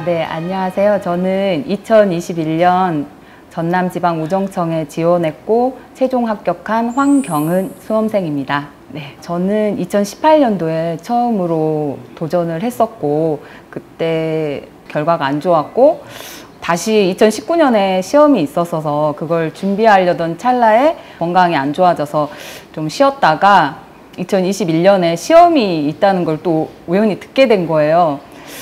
네, 안녕하세요. 저는 2021년 전남지방우정청에 지원했고 최종 합격한 황경은 수험생입니다. 네, 저는 2018년도에 처음으로 도전을 했었고 그때 결과가 안 좋았고 다시 2019년에 시험이 있었어서 그걸 준비하려던 찰나에 건강이 안 좋아져서 좀 쉬었다가 2021년에 시험이 있다는 걸 또 우연히 듣게 된 거예요.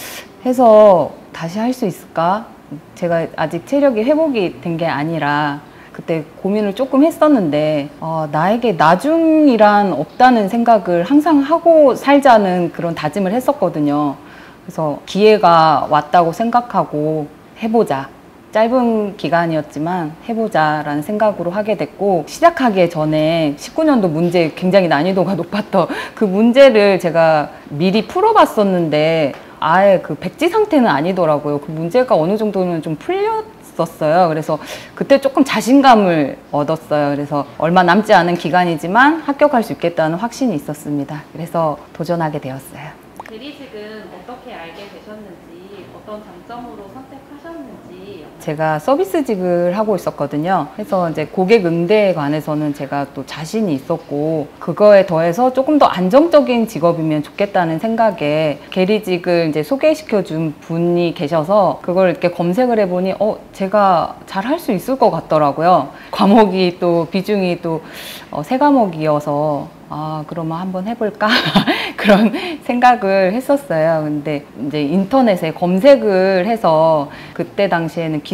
해서 다시 할 수 있을까? 제가 아직 체력이 회복이 된 게 아니라 그때 고민을 조금 했었는데 나에게 나중이란 없다는 생각을 항상 하고 살자는 그런 다짐을 했었거든요. 그래서 기회가 왔다고 생각하고 해보자. 짧은 기간이었지만 해보자라는 생각으로 하게 됐고, 시작하기 전에 19년도 문제 굉장히 난이도가 높았던 그 문제를 제가 미리 풀어봤었는데 아예 그 백지 상태는 아니더라고요. 그 문제가 어느 정도는 좀 풀렸었어요. 그래서 그때 조금 자신감을 얻었어요. 그래서 얼마 남지 않은 기간이지만 합격할 수 있겠다는 확신이 있었습니다. 그래서 도전하게 되었어요. 대리직은 어떻게 알게 되셨는지, 어떤 장점으로 선택하셨는지. 제가 서비스직을 하고 있었거든요. 그래서 이제 고객 응대에 관해서는 제가 또 자신이 있었고, 그거에 더해서 조금 더 안정적인 직업이면 좋겠다는 생각에 계리직을 이제 소개시켜준 분이 계셔서 그걸 이렇게 검색을 해보니 제가 잘 할 수 있을 것 같더라고요. 과목이 또 비중이 또 세 과목이어서 그러면 한번 해볼까? 그런 생각을 했었어요. 근데 이제 인터넷에 검색을 해서 그때 당시에는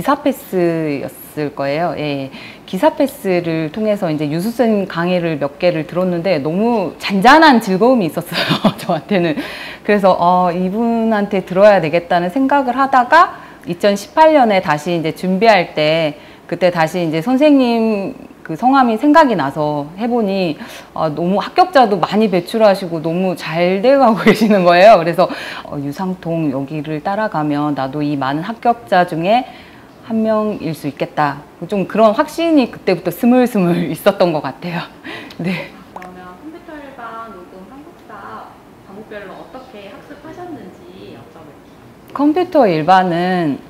기사패스였을 거예요. 예. 기사패스를 통해서 이제 유수쌤 강의를 몇 개를 들었는데 너무 잔잔한 즐거움이 있었어요. 저한테는. 그래서 이분한테 들어야 되겠다는 생각을 하다가 2018년에 다시 이제 준비할 때 그때 다시 이제 선생님 그 성함이 생각이 나서 해보니 너무 합격자도 많이 배출하시고 너무 잘 돼가고 계시는 거예요. 그래서 유상통 여기를 따라가면 나도 이 많은 합격자 중에 한 명일 수 있겠다. 좀 그런 확신이 그때부터 스물스물 있었던 것 같아요. 네. 그러면 컴퓨터 일반, 녹음, 한국사 과목별로 어떻게 학습하셨는지 여쭤볼게요. 컴퓨터 일반은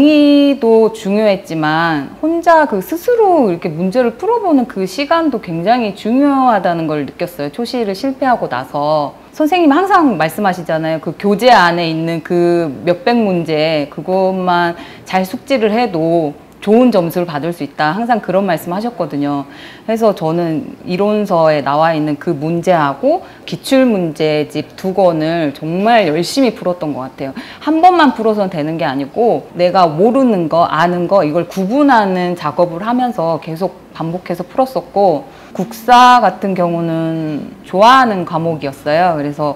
강의도 중요했지만 혼자 그 스스로 이렇게 문제를 풀어보는 그 시간도 굉장히 중요하다는 걸 느꼈어요. 초시를 실패하고 나서 선생님이 항상 말씀하시잖아요. 그 교재 안에 있는 그 몇백 문제 그것만 잘 숙지를 해도 좋은 점수를 받을 수 있다. 항상 그런 말씀 하셨거든요. 그래서 저는 이론서에 나와 있는 그 문제하고 기출문제집 2권을 정말 열심히 풀었던 것 같아요. 한 번만 풀어서는 되는 게 아니고 내가 모르는 거, 아는 거 이걸 구분하는 작업을 하면서 계속 반복해서 풀었었고, 국사 같은 경우는 좋아하는 과목이었어요. 그래서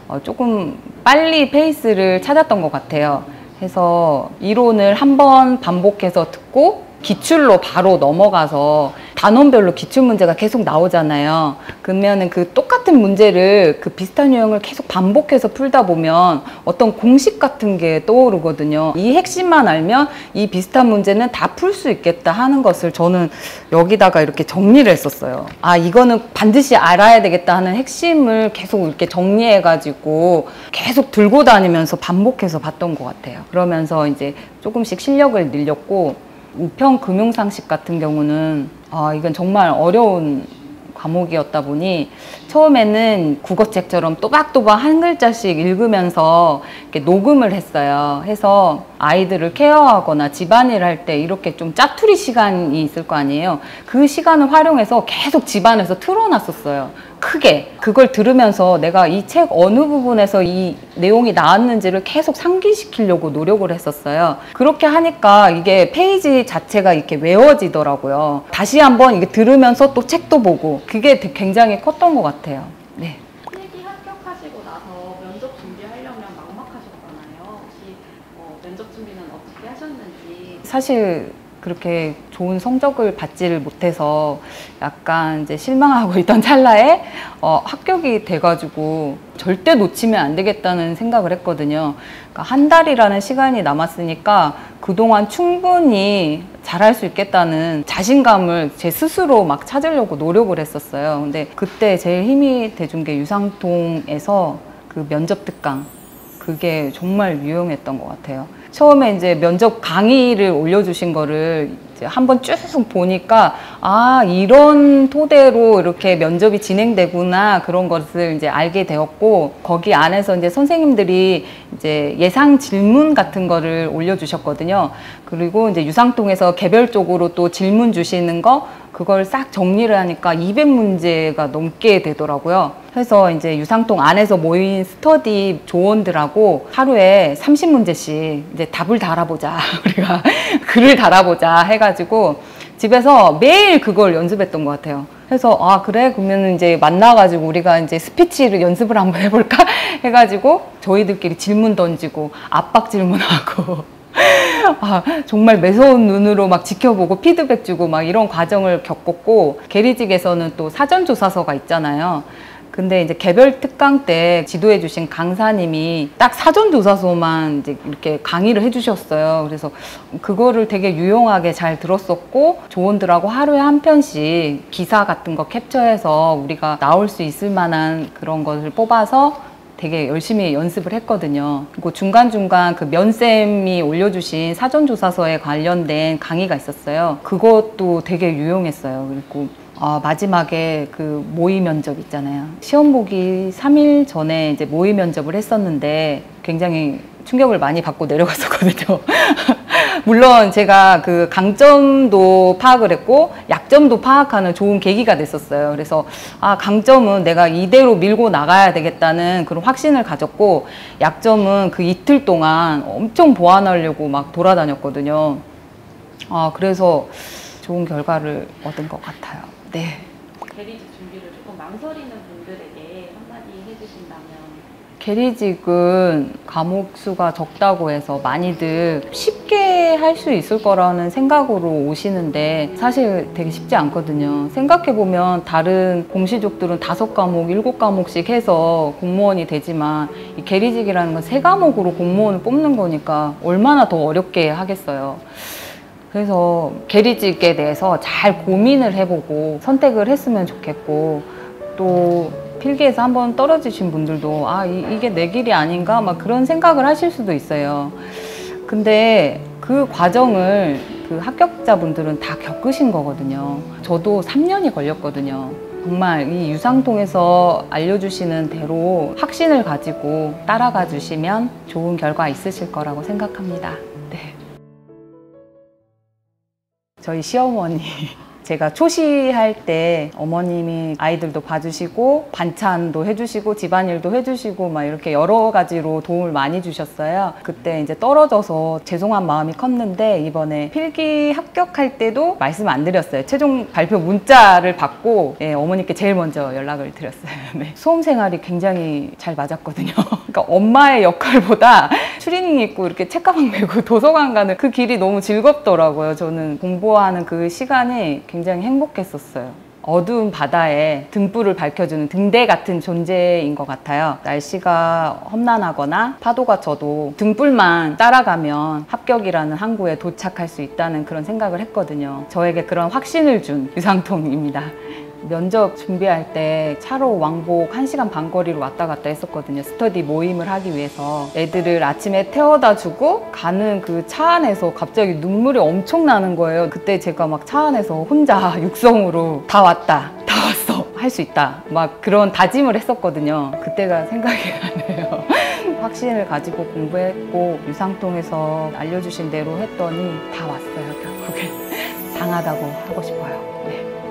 조금 빨리 페이스를 찾았던 것 같아요. 해서 이론을 한번 반복해서 듣고 기출로 바로 넘어가서 단원별로 기출 문제가 계속 나오잖아요. 그러면은 그 똑같은 문제를 그 비슷한 유형을 계속 반복해서 풀다 보면 어떤 공식 같은 게 떠오르거든요. 이 핵심만 알면 이 비슷한 문제는 다 풀 수 있겠다 하는 것을 저는 여기다가 이렇게 정리를 했었어요. 이거는 반드시 알아야 되겠다 하는 핵심을 계속 이렇게 정리해 가지고 계속 들고 다니면서 반복해서 봤던 것 같아요. 그러면서 이제 조금씩 실력을 늘렸고, 우편 금융상식 같은 경우는 이건 정말 어려운 과목이었다 보니 처음에는 국어책처럼 또박또박 한 글자씩 읽으면서 이렇게 녹음을 했어요. 해서 아이들을 케어하거나 집안일 할 때 이렇게 좀 짜투리 시간이 있을 거 아니에요. 그 시간을 활용해서 계속 집안에서 틀어놨었어요. 크게. 그걸 들으면서 내가 이 책 어느 부분에서 이 내용이 나왔는지를 계속 상기시키려고 노력을 했었어요. 그렇게 하니까 이게 페이지 자체가 이렇게 외워지더라고요. 다시 한번 이게 들으면서 또 책도 보고 그게 굉장히 컸던 것 같아요. 네. 필기 합격하시고 나서 면접 준비하려면 막막하셨잖아요. 혹시 면접 준비는 어떻게 하셨는지. 사실 그렇게 좋은 성적을 받지를 못해서 약간 이제 실망하고 있던 찰나에 합격이 돼가지고 절대 놓치면 안 되겠다는 생각을 했거든요. 그러니까 한 달이라는 시간이 남았으니까 그동안 충분히 잘할 수 있겠다는 자신감을 제 스스로 막 찾으려고 노력을 했었어요. 근데 그때 제일 힘이 돼준 게 유상통에서 그 면접 특강, 그게 정말 유용했던 것 같아요. 처음에 이제 면접 강의를 올려주신 거를 이제 한번 쭉 보니까 아, 이런 토대로 이렇게 면접이 진행되구나 그런 것을 이제 알게 되었고, 거기 안에서 이제 선생님들이 이제 예상 질문 같은 거를 올려주셨거든요. 그리고 이제 유상통에서 개별적으로 또 질문 주시는 거, 그걸 싹 정리를 하니까 200문제가 넘게 되더라고요. 그래서 이제 유상통 안에서 모인 스터디 조원들하고 하루에 30문제씩 이제 답을 달아보자. 우리가 글을 달아보자 해가지고 집에서 매일 그걸 연습했던 것 같아요. 그래서 아, 그래? 그러면 이제 만나가지고 우리가 이제 스피치를 연습을 한번 해볼까? 해가지고 저희들끼리 질문 던지고 압박 질문하고 아, 정말 매서운 눈으로 막 지켜보고 피드백 주고 막 이런 과정을 겪었고, 계리직에서는 또 사전조사서가 있잖아요. 근데 이제 개별 특강 때 지도해 주신 강사님이 딱 사전조사서만 이제 이렇게 강의를 해 주셨어요. 그래서 그거를 되게 유용하게 잘 들었었고, 조원들하고 하루에 한 편씩 기사 같은 거 캡처해서 우리가 나올 수 있을 만한 그런 것을 뽑아서 되게 열심히 연습을 했거든요. 그리고 중간중간 그 면쌤이 올려주신 사전조사서에 관련된 강의가 있었어요. 그것도 되게 유용했어요. 그리고 마지막에 그 모의 면접 있잖아요. 시험 보기 3일 전에 이제 모의 면접을 했었는데 굉장히 충격을 많이 받고 내려갔었거든요. 물론 제가 그 강점도 파악을 했고 약점도 파악하는 좋은 계기가 됐었어요. 그래서 아, 강점은 내가 이대로 밀고 나가야 되겠다는 그런 확신을 가졌고, 약점은 그 이틀 동안 엄청 보완하려고 막 돌아다녔거든요. 그래서 좋은 결과를 얻은 것 같아요. 네. 계리직 준비를 조금 망설이는 분들에게 한마디 해주신다면? 계리직은 과목 수가 적다고 해서 많이들 쉽게 할 수 있을 거라는 생각으로 오시는데 사실 되게 쉽지 않거든요. 생각해보면 다른 공시족들은 5과목, 7과목씩 해서 공무원이 되지만 이 계리직이라는 건 3과목으로 공무원을 뽑는 거니까 얼마나 더 어렵게 하겠어요. 그래서 계리직에 대해서 잘 고민을 해보고 선택을 했으면 좋겠고, 또 필기에서 한번 떨어지신 분들도 아, 이게 내 길이 아닌가 막 그런 생각을 하실 수도 있어요. 근데 그 과정을 그 합격자분들은 다 겪으신 거거든요. 저도 3년이 걸렸거든요. 정말 이 유상통에서 알려주시는 대로 확신을 가지고 따라가 주시면 좋은 결과 있으실 거라고 생각합니다. 네. 저희 시어머니 제가 초시할 때 어머님이 아이들도 봐주시고 반찬도 해주시고 집안일도 해주시고 막 이렇게 여러 가지로 도움을 많이 주셨어요. 그때 이제 떨어져서 죄송한 마음이 컸는데 이번에 필기 합격할 때도 말씀 안 드렸어요. 최종 발표 문자를 받고 어머니께 제일 먼저 연락을 드렸어요. 네. 수험 생활이 굉장히 잘 맞았거든요. 그러니까 엄마의 역할보다 추리닝 입고 이렇게 책가방 메고 도서관 가는 그 길이 너무 즐겁더라고요. 저는 공부하는 그 시간이 굉장히 행복했었어요. 어두운 바다에 등불을 밝혀주는 등대 같은 존재인 것 같아요. 날씨가 험난하거나 파도가 쳐도 등불만 따라가면 합격이라는 항구에 도착할 수 있다는 그런 생각을 했거든요. 저에게 그런 확신을 준 유상통입니다. 면접 준비할 때 차로 왕복 1시간 반 거리로 왔다 갔다 했었거든요. 스터디 모임을 하기 위해서. 애들을 아침에 태워다 주고 가는 그 차 안에서 갑자기 눈물이 엄청 나는 거예요. 그때 제가 막 차 안에서 혼자 육성으로 다 왔다, 다 왔어, 할 수 있다, 막 그런 다짐을 했었거든요. 그때가 생각이 나네요. 확신을 가지고 공부했고 유상통에서 알려주신 대로 했더니 다 왔어요. 결국에 당하다고 하고 싶어요. 네.